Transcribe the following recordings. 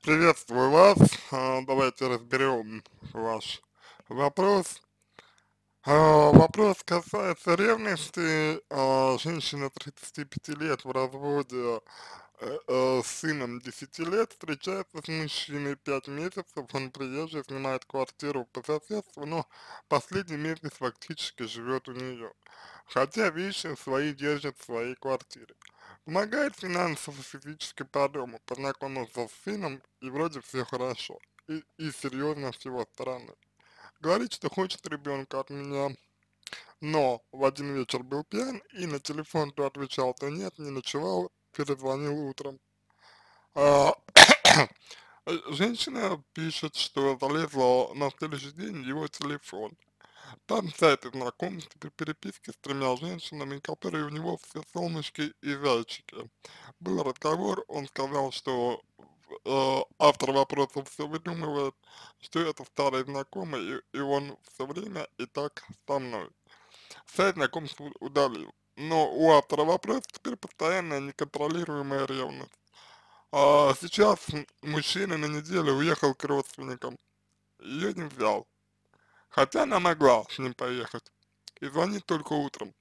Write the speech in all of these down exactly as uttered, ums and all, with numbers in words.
Приветствую вас. А, Давайте разберем ваш вопрос. А, Вопрос касается ревности. А, Женщина тридцати пяти лет в разводе э, э, с сыном десяти лет встречается с мужчиной пять месяцев. Он приезжий, снимает квартиру по соседству, но последний месяц фактически живет у нее. Хотя вещи свои держит в своей квартире. Помогает финансово, физически по дому, познакомился с сыном, и вроде все хорошо. И, и серьезно с его стороны. Говорит, что хочет ребенка от меня, но в один вечер был пьян, и на телефон то отвечал, то нет, не ночевал, перезвонил утром. А, Женщина пишет, что залезла на следующий день в его телефон. Там сайты знакомств, пер- переписки с тремя женщинами, которые у него все солнышки и зайчики. Был разговор, он сказал, что э, автор вопроса все выдумывает, что это старый знакомый, и, и он все время и так со мной. Сайт знакомств у- удалил. Но у автора вопроса теперь постоянная неконтролируемая ревность. А сейчас м- мужчина на неделю уехал к родственникам, ее не взял. Хотя она могла с ним поехать. И звонит только утром,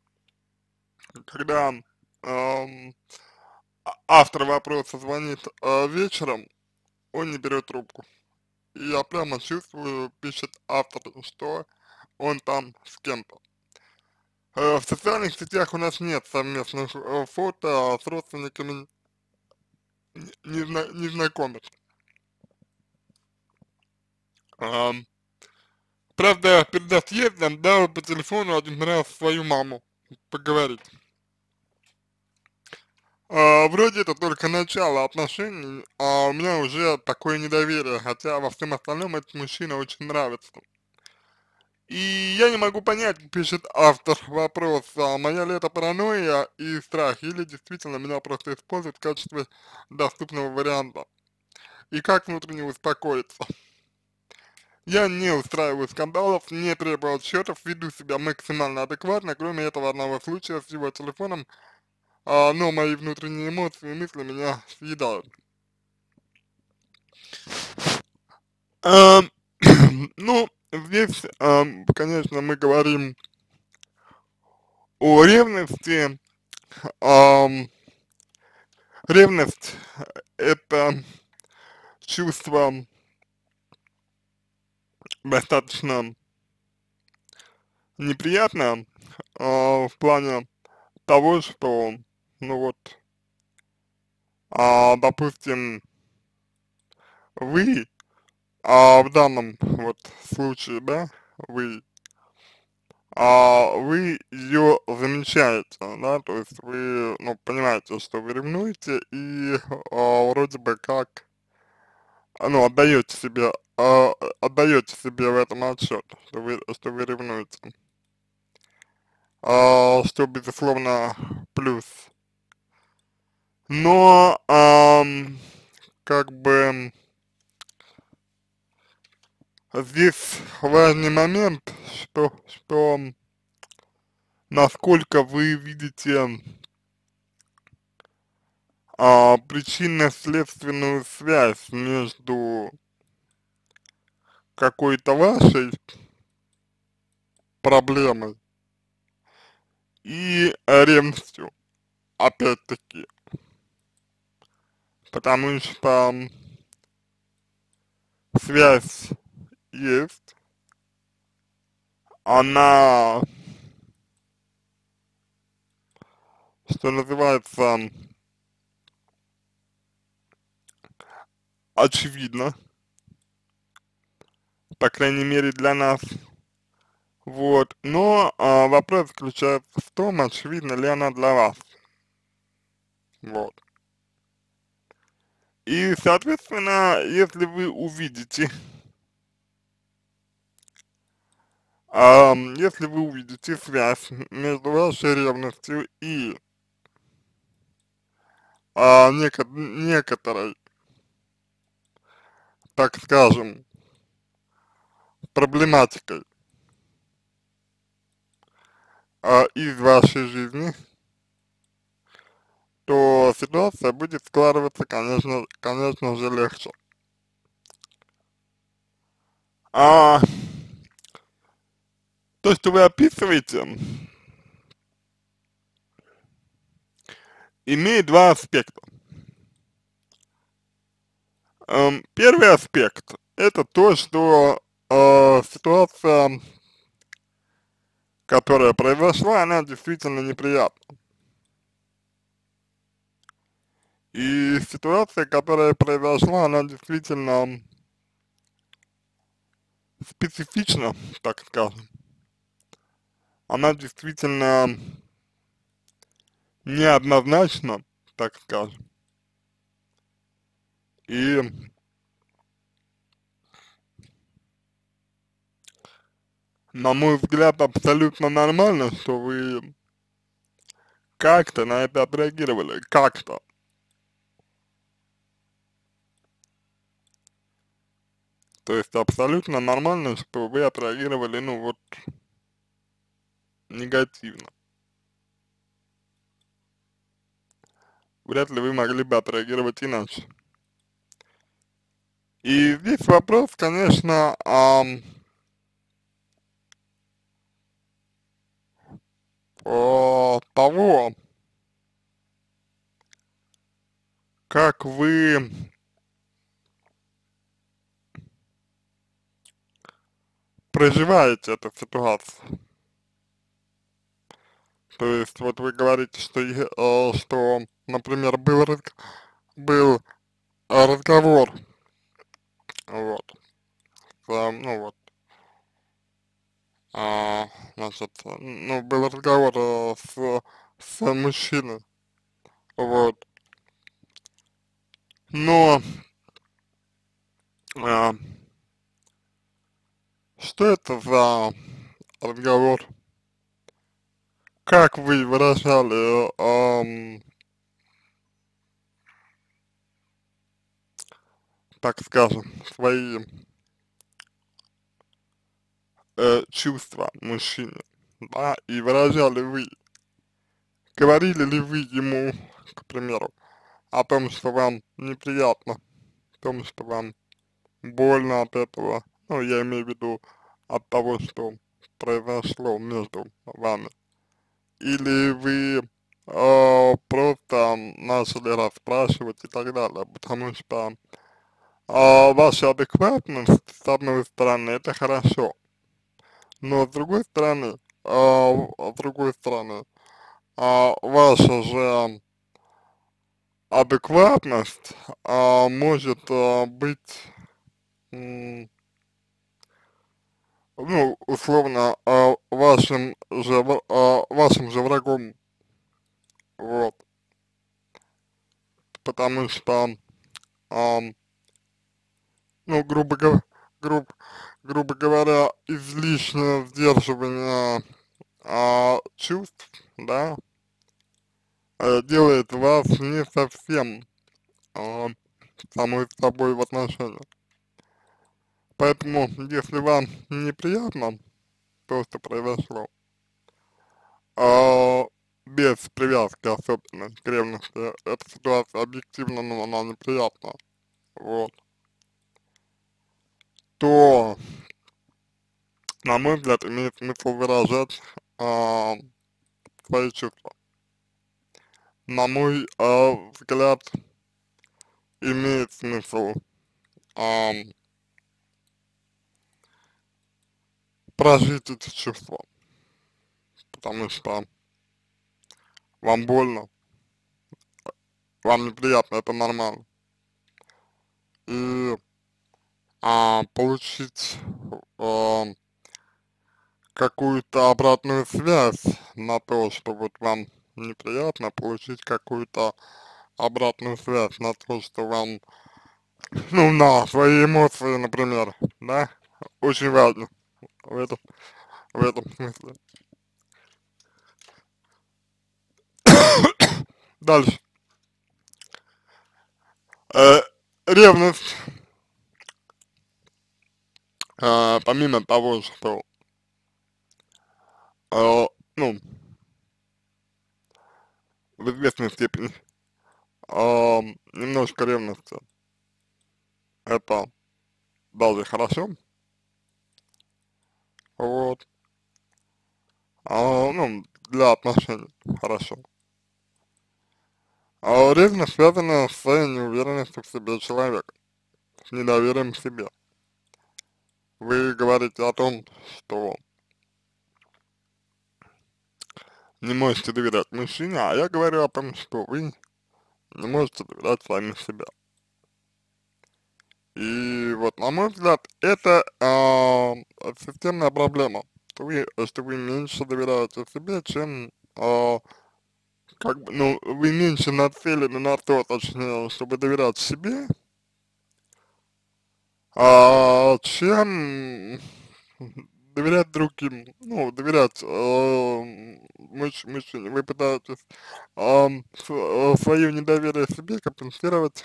когда эм, а- автор вопроса звонит э, вечером, он не берет трубку. И я прямо чувствую, пишет автор, что он там с кем-то. Э, в социальных сетях у нас нет совместных э, фото, а с родственниками не, не, зна- не знакомят. Ам, правда, перед отъездом дал по телефону один раз свою маму поговорить. А, вроде это только начало отношений, а у меня уже такое недоверие, хотя во всем остальном этот мужчина очень нравится. И я не могу понять, пишет автор вопроса, моя ли это паранойя и страх, или действительно меня просто используют в качестве доступного варианта. И как внутренне успокоиться. Я не устраиваю скандалов, не требую отчетов, веду себя максимально адекватно, кроме этого одного случая с его телефоном, а, но мои внутренние эмоции и мысли меня съедают. Ам, ну, здесь, ам, конечно, мы говорим о ревности. Ам, Ревность — это чувство достаточно неприятное, а, в плане того, что, ну вот, а, допустим, вы, а, в данном вот случае, да, вы а вы ее замечаете, да, то есть вы, ну, понимаете, что вы ревнуете и а, вроде бы как, а, ну, отдаете себе, а, отдаете себе в этом отчет, что вы, что вы ревнуете, а, что, безусловно, плюс. Но, ам, как бы, здесь важный момент, что, что насколько вы видите а, причинно-следственную связь между какой-то вашей проблемой и э, ревностью, опять-таки, потому что м, связь есть, она, что называется, очевидна, по крайней мере для нас, вот, но а, вопрос заключается в том, очевидна ли она для вас, вот. И, соответственно, если вы увидите, ам, если вы увидите связь между вашей ревностью и а, неко некоторой, так скажем, проблематикой а, из вашей жизни, то ситуация будет складываться, конечно, конечно же, легче. А то, что вы описываете, имеет два аспекта. Эм, первый аспект — это то, что э, ситуация, которая произошла, она действительно неприятна. И ситуация, которая произошла, она действительно специфична, так скажем. Она действительно неоднозначна, так скажем. И, на мой взгляд, абсолютно нормально, что вы как-то на это отреагировали, как-то. То есть абсолютно нормально, что вы отреагировали, ну вот, негативно. Вряд ли вы могли бы отреагировать иначе. И здесь вопрос, конечно, ам, о того, как вы проживаете эту ситуацию. То есть вот вы говорите, что, е- э, что, например, был, разг- был э, разговор, вот, э, ну вот, а, значит, э, ну, был разговор э, с, с мужчиной, вот, но а, что это за разговор? Как вы выражали, ам, так скажем, свои э, чувства мужчине, да, и выражали вы, говорили ли вы ему, к примеру, о том, что вам неприятно, о том, что вам больно от этого, ну, я имею в виду от того, что произошло между вами, или вы э, просто начали расспрашивать и так далее, потому что э, ваша адекватность, с одной стороны, это хорошо, но с другой стороны, э, с другой стороны, э, ваша же адекватность э, может э, быть, м, ну, условно, э, вашим же, в- э, вашим же врагом, вот, потому что, ам, ну, грубо говоря, груб, грубо говоря, излишнее сдерживание а, чувств, да, э, делает вас не совсем а, самой собой в отношениях. Поэтому, если вам неприятно то, что произошло, а, без привязки особенно к ревности, эта ситуация объективно, ну, она неприятна, вот, то, на мой взгляд, имеет смысл выражать а, свои чувства. На мой а, взгляд, имеет смысл ам, прожить эти чувства, потому что вам больно, вам неприятно, это нормально. И а, получить а, какую-то обратную связь на то, что вот вам неприятно, получить какую-то обратную связь на то, что вам, ну, на свои эмоции, например, да, очень важно в этом, в этом смысле. Дальше. Э, ревность, э, помимо того, что, э, ну, в известной степени а, немножко ревности, это даже хорошо, вот, а, ну, для отношений хорошо. А ревность связана с неуверенностью в себе человека, с недоверием к себе. Вы говорите о том, что не можете доверять мужчине, а я говорю о том, что вы не можете доверять сами себе. И вот, на мой взгляд, это а, системная проблема, что вы, что вы меньше доверяете себе, чем, а, как бы, ну, вы меньше нацелены на то, точнее, чтобы доверять себе, а, чем доверять другим, ну, доверять э, муж, мужчине. Вы пытаетесь э, свое недоверие себе компенсировать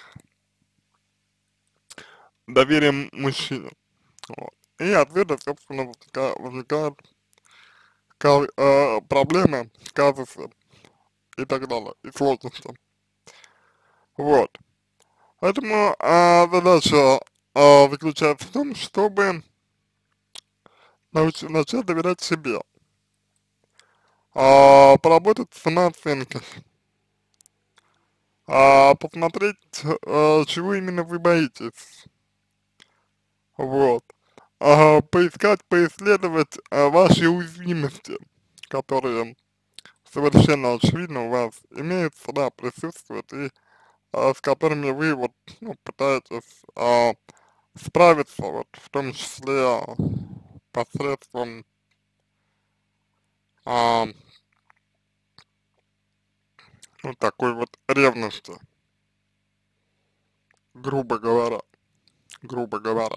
доверием мужчине. Вот. И отсюда, собственно, возникает, возникают ка- э, проблемы, казусы и так далее, и сложности. Вот. Поэтому э, задача э, заключается в том, чтобы науч- начать доверять себе, а, поработать с самооценкой, а, посмотреть, а, чего именно вы боитесь, вот, а, поискать, поисследовать а, ваши уязвимости, которые совершенно очевидно у вас имеются, да, присутствуют, и а, с которыми вы вот, ну, пытаетесь а, справиться, вот, в том числе а, посредством а, ну, такой вот ревности, грубо говоря, грубо говоря.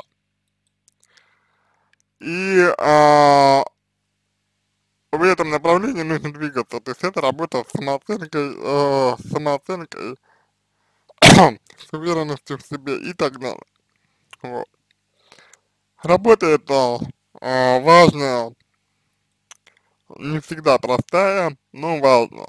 И а, в этом направлении нужно двигаться. То есть это работа с самооценкой, э, с самооценкой, с уверенностью в себе и так далее. Вот. Работа эта э, важная, не всегда простая, но важная.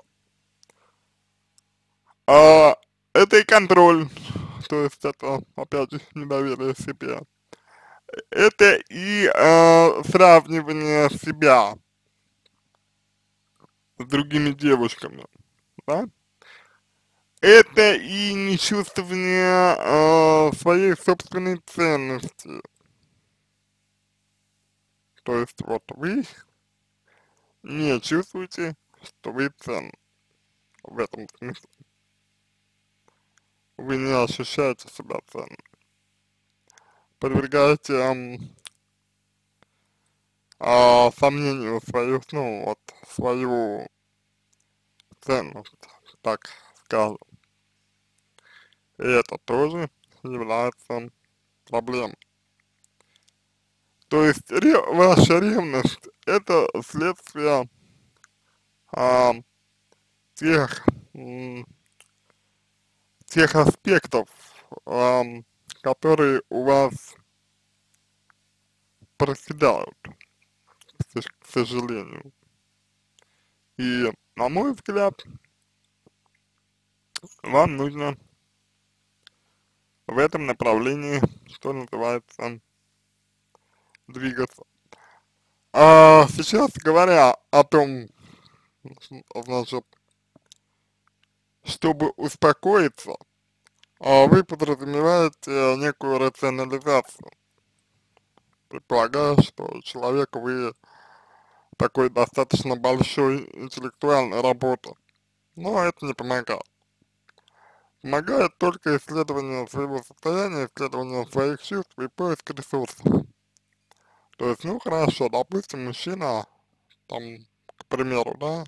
А, это и контроль, то есть это, опять же, недоверие себе. Это и э, сравнивание себя с другими девушками, да? Это и нечувствование э, своей собственной ценности. То есть вот вы не чувствуете, что вы ценны в этом смысле. Вы не ощущаете себя ценным. Подвергаете эм, а, сомнению свою, ну вот, свою ценность, так скажем. И это тоже является проблемой. То есть ре ваша ревность это следствие а, тех, м, тех аспектов, ам, которые у вас проседают, к сож- к сожалению. И, на мой взгляд, вам нужно в этом направлении, что называется, двигаться. А сейчас, говоря о том, значит, чтобы успокоиться, а вы подразумеваете некую рационализацию, предполагая, что человек вы такой достаточно большой интеллектуальной работы, но это не помогает. Помогает только исследование своего состояния, исследование своих чувств и поиск ресурсов. То есть, ну хорошо, допустим, мужчина, там, к примеру, да,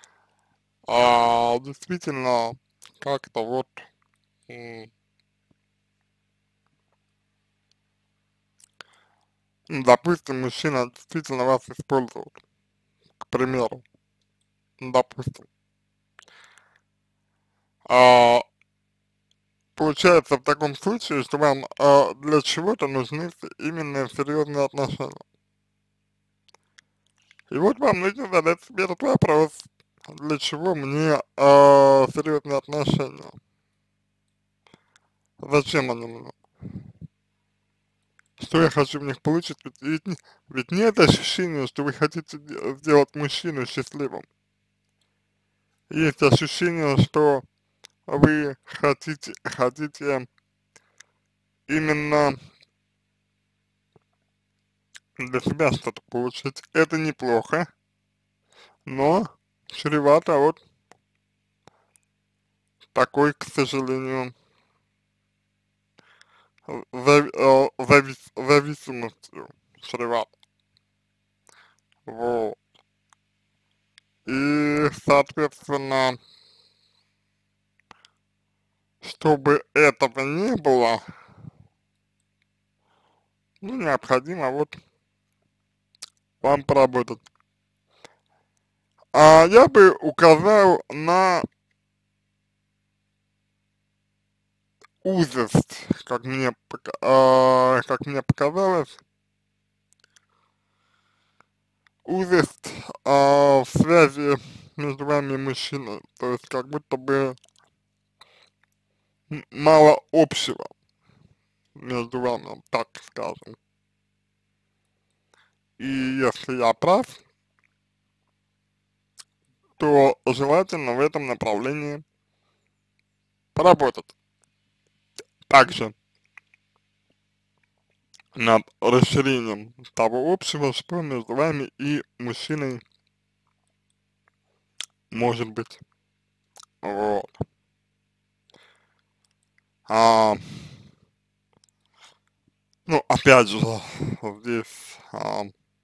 а, действительно как-то вот, м, ну, допустим, мужчина действительно вас использует, к примеру, допустим. А, получается в таком случае, что вам а, для чего-то нужны с- именно серьезные отношения. И вот вам нужно задать себе этот вопрос, для чего мне э, серьезные отношения? Зачем они мне? Что я хочу в них получить? Ведь, ведь, не- ведь нет ощущения, что вы хотите де- сделать мужчину счастливым. Есть ощущение, что вы хотите, хотите именно для себя что-то получить. Это неплохо, но чревато вот такой, к сожалению, зави- э, завис- зависимостью чревато. Вот. И, соответственно, чтобы этого не было, ну, необходимо вот вам поработать. А я бы указал на узость, как мне, пока- а, как мне показалось, узость а, в связи между вами и мужчиной. То есть как будто бы м- мало общего между вами, так скажем. И если я прав, то желательно в этом направлении поработать. Также над расширением того общего, что между вами и мужчиной может быть. Вот. А, ну, опять же, здесь а,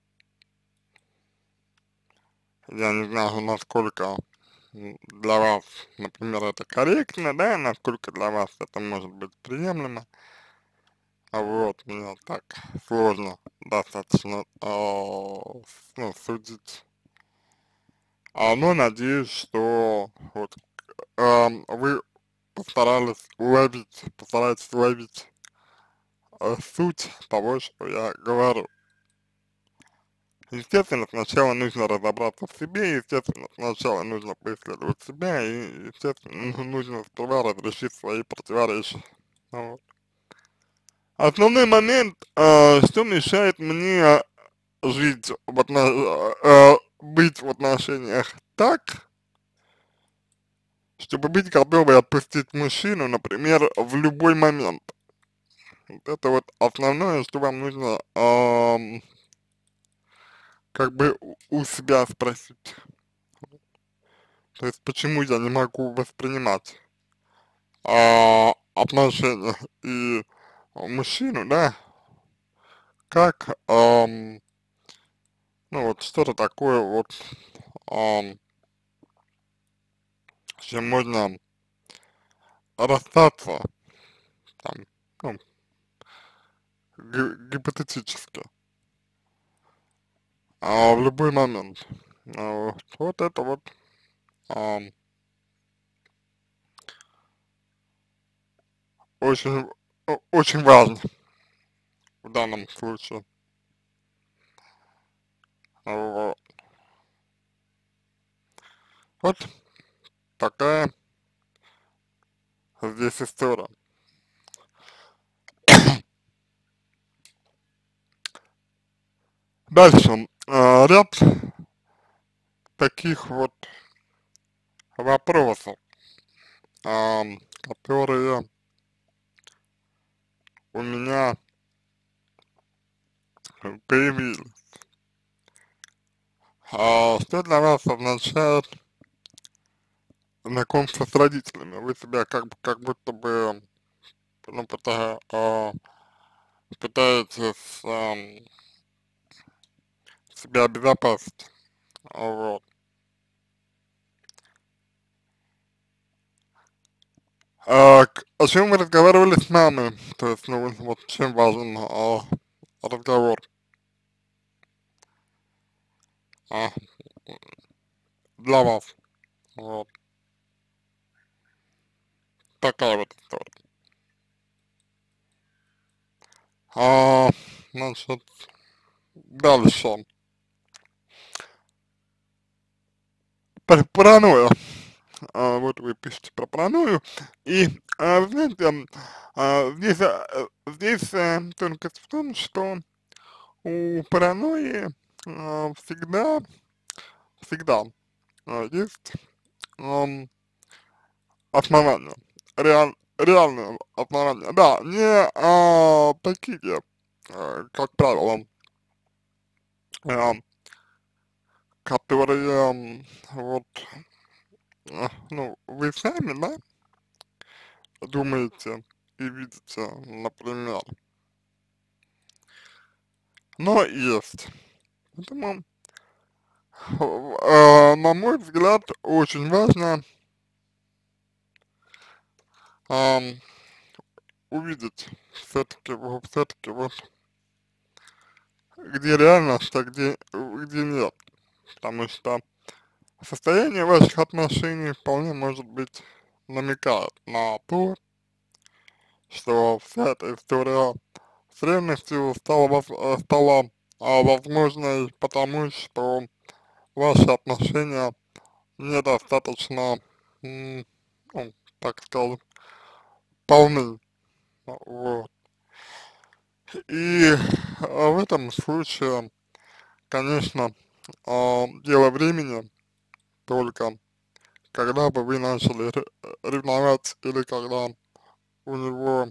я не знаю, насколько м, для вас, например, это корректно, да, насколько для вас это может быть приемлемо. А вот, мне так сложно достаточно а, с- ну, судить. А, но надеюсь, что вот ам, вы постарались уловить, постараетесь уловить э, суть того, что я говорю. Естественно, сначала нужно разобраться в себе, естественно, сначала нужно поисследовать себя, и, естественно, ну, нужно сперва разрешить свои противоречия. Вот. Основной момент, а, что мешает мне жить в отно- э, быть в отношениях так, чтобы быть готовой отпустить мужчину, например, в любой момент. Вот это вот основное, что вам нужно ам, как бы у у себя спросить. То есть, почему я не могу воспринимать а, отношения и мужчину, да, как, ам, ну вот что-то такое вот, ам, с чем можно расстаться, там, ну, ги- гипотетически, а в любой момент. А вот, вот это вот ам, очень, о- очень важно в данном случае. Вот, вот такая здесь история. Дальше, а, ряд таких вот вопросов, ам, которые у меня появились. А, что для вас означает знакомство с родителями? Вы себя как, бы- как будто бы, ну, пыта- а, пытаетесь ам, себя обезопасить. Вот. А, к- о чем вы разговаривали с мамой? То есть, ну, вот вот чем важен а, разговор а, для вас? Вот. Такая вот история. А, значит, дальше. Пар- Паранойя. а, вот вы пишете про паранойю, и, а, вы знаете, м, а, здесь, а, э, здесь э, тонкость в том, что у паранойи а, всегда, всегда а, есть ам, основания, реаль, реальные основания, да, не а, такие, а, как правило, а, которые, ам, вот, а, ну, вы сами, да, думаете и видите, например, но есть. Поэтому, э, на мой взгляд, очень важно ам, увидеть все-таки, все-таки вот, где реальность, а где, где нет. Потому что состояние ваших отношений вполне может быть намекает на то, что вся эта история с ревностью стала, воз- э, стала а, возможной потому, что ваши отношения недостаточно, м, ну, так скажем, полны. Вот. И а, в этом случае, конечно, а, дело времени только, когда бы вы начали ре- ревновать или когда у него,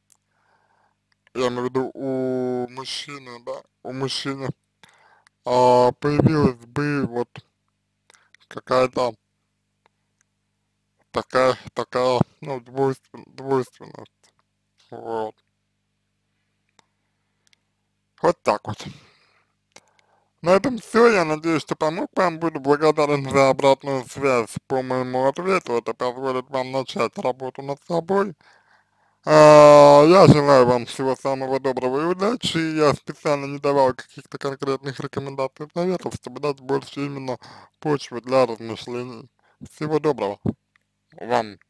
я имею в виду у мужчины, да, у мужчины а, появилась бы вот какая-то такая, такая, ну, двойствен, двойственность, вот. Вот так вот. На этом все. Я надеюсь, что помог вам. Буду благодарен за обратную связь по моему ответу. Это позволит вам начать работу над собой. А, я желаю вам всего самого доброго и удачи. Я специально не давал каких-то конкретных рекомендаций и советов, чтобы дать больше именно почвы для размышлений. Всего доброго вам.